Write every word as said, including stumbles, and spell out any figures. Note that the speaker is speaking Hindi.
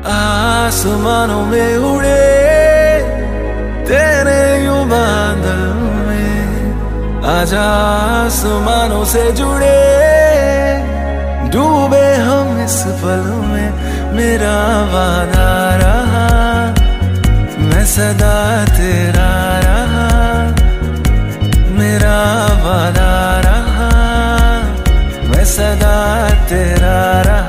आसमानों में उड़े तेरे यूं बादल में, आजा आसमानों से जुड़े डूबे हम इस पल में। मेरा वादा रहा मैं सदा तेरा रहा, मेरा वादा रहा मैं सदा तेरा रहा।